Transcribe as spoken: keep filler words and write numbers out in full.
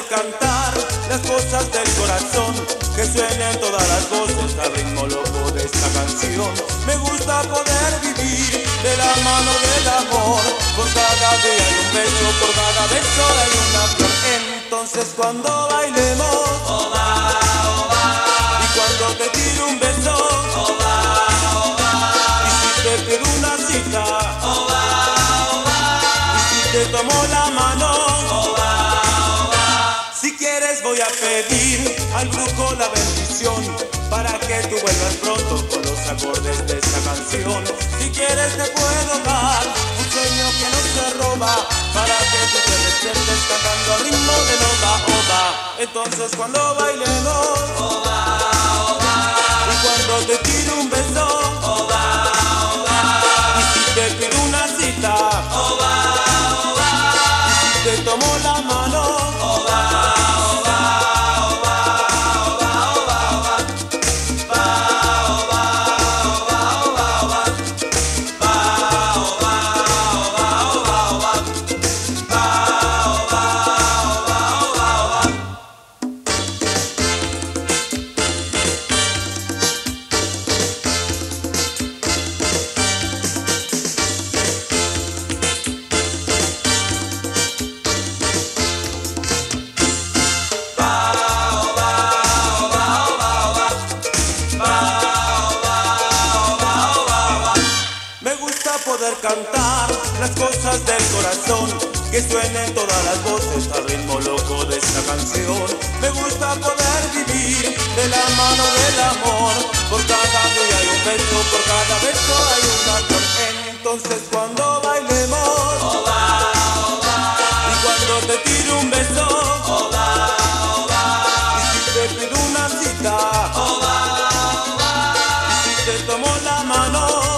cantar las cosas del corazón, que suenen todas las voces al ritmo loco de esta canción. Me gusta poder vivir de la mano del amor, por cada día hay un beso, por cada beso hay una flor. Entonces cuando bailemos, oh va, oh va, y cuando te tire un beso, oh va, oh va, y si te pido una cita, oh va, oh va, y si te tomo la mano, oh va, oh va. si quieres voy a pedir al brujo la bendición para que tú vuelvas pronto con los acordes de esta canción. Si quieres te puedo dar un sueño que no se roba, para que tú te despiertes cantando al ritmo del ova, ova. Entonces cuando bailemos, Oh va, oh va, y cuando te tire un beso, oh va, oh va, y si te pido una cita, oh va, oh va, y si te tomo la mano, oh va, oh va, oh va, oh va, oh va, oh va, va, oh va, oh va, oh va, oh va, va, oh va, oh va, oh va, oh va, va, oh va, oh va, oh va, oh va, oh va. me gusta poder cantar las cosas del corazón, que suenen todas las voces al ritmo loco de esta canción. Me gusta poder vivir de la mano del amor, por cada día hay un beso, por cada beso hay una flor. Entonces cuando bailemos, Oh va, oh va, y cuando te tire un beso, oh va, oh va, y si te pido una cita, oh va, oh va, y si te tomo la mano,